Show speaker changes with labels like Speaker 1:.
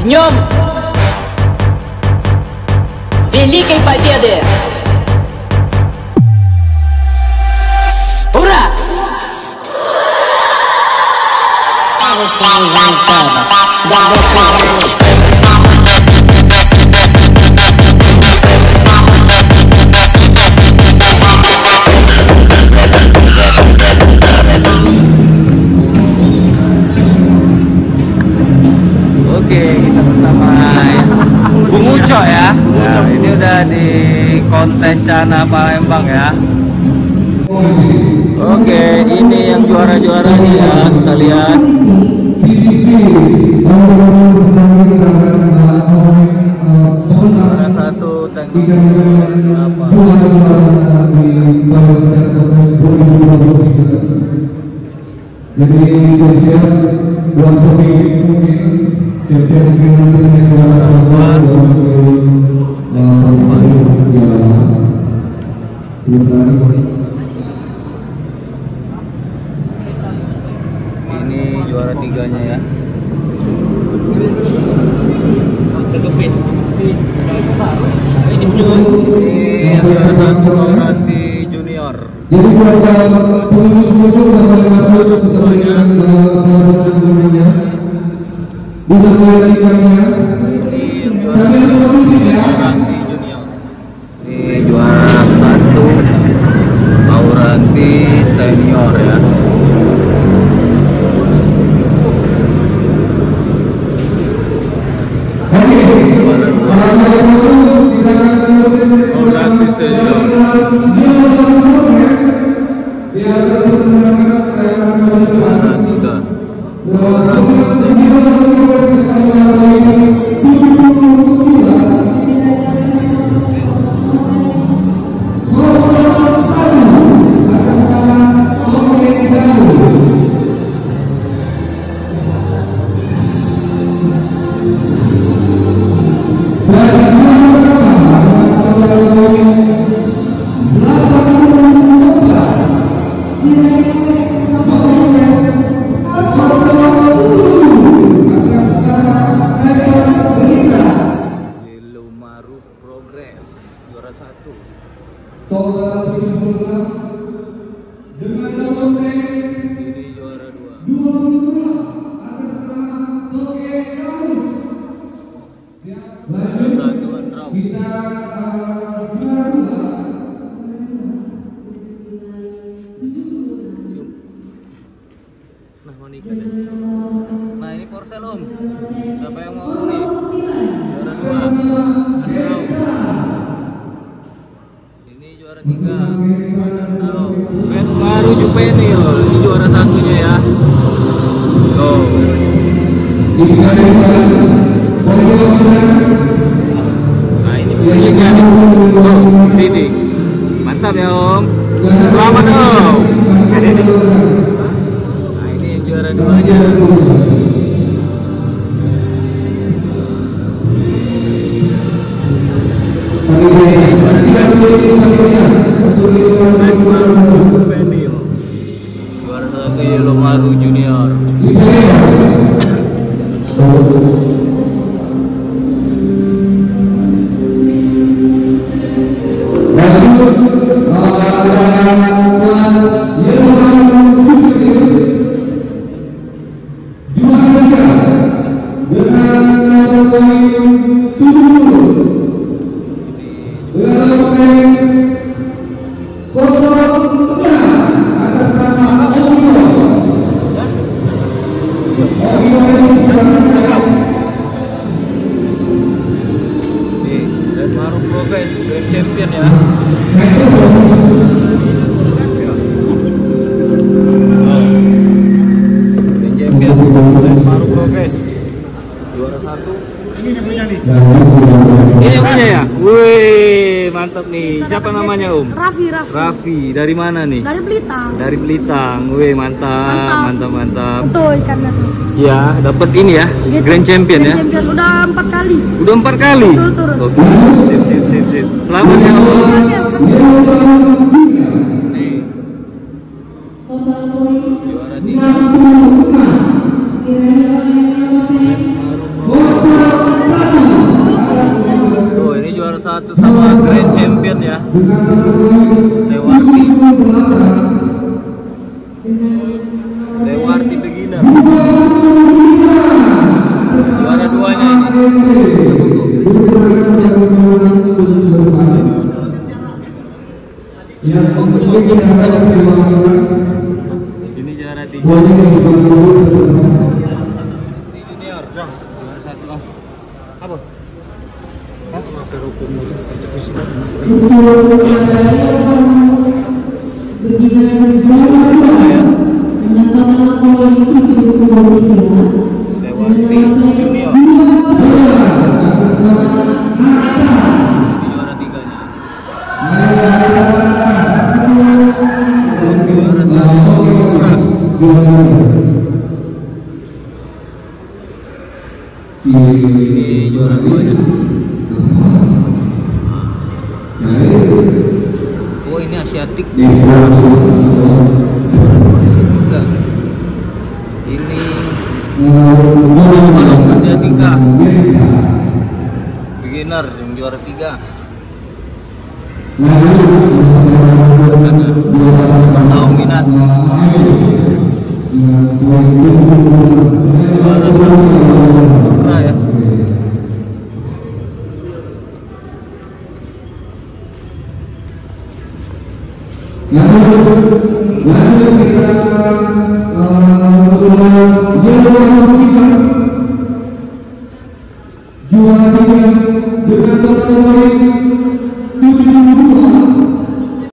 Speaker 1: Днем Великой Победы! Ура!
Speaker 2: Oke, kita bersama Bung Uco ya. Nah, ini udah di kontes Cana Palembang ya. Oke, ini yang juara-juaranya ya, kita lihat. Juara satu teknik apa?
Speaker 3: Jadi siap-siap buat pemimpin mungkin siap-siap mungkin nanti
Speaker 2: Ini juara tiganya ya. Ini juara satu nanti junior.
Speaker 3: jadi buat pengunjung masuk keseluruhan dunia bisa melihat ikannya. Kami solusi ya.
Speaker 2: Ini juara satu Auranti senior ya. Auranti senior. Juara tiga Auranti senior. Progress juara satu. Ini juara dua. Juara satu Andrau. Nah, mau nikah deh. Nah, ini Porsel om. Siapa yang mau nih? Juara dua Andrau. Ini juara tiga Andrau. Baru Juvenil. Ini juara satunya ya. Tuh. Nah, ini pemiliknya nih. Tuh, Didi. Mantap ya om. Selamat om. Nah, ini juara duanya. Juara satu Yelomaru Junior. Baru Progress Grand Champion ya. Grand Champion baru Progress juara satu. Ini punya nih. Ini punya ya. Wih, mantap nih. Siapa namanya om?
Speaker 4: Raffi.
Speaker 2: Raffi. Dari mana nih?
Speaker 4: Dari Blitar.
Speaker 2: Dari Blitar. Wih, mantap.
Speaker 4: Tuh ikannya tuh.
Speaker 2: Ya, dapat ini ya.
Speaker 4: Gitu.
Speaker 2: Grand Champion ya.
Speaker 4: Champion udah 4 kali.
Speaker 2: Udah 4 kali.
Speaker 4: Turun.
Speaker 2: Oke, sip. Selamat ya om. Nih. Juara 3. satu sama Grand Champion ya. Stewarti. Stewarti beginner. Juara duanya ini. Ini juara 3. Junior. Juara 1 lah. Apa? Ini juara 2-nya. Oh, ini Asiatik. Asiatika. Ini Asiatika. Beginner yang juara 3. Tahu minat. Juara 1 ya.
Speaker 3: Lalu kita juara 3 dengan total poin